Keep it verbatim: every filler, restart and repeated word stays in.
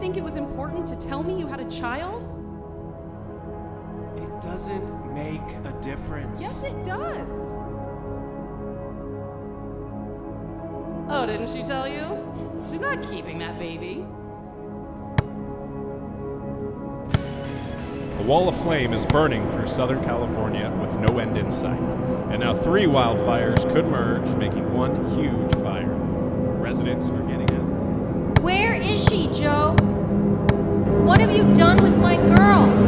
think it was important to tell me you had a child? It doesn't make a difference. Yes, it does. Oh, didn't she tell you? She's not keeping that baby. A wall of flame is burning through Southern California with no end in sight. And now three wildfires could merge, making one huge fire. Residents are getting out. Where is she, Joe? What have you done with my girl?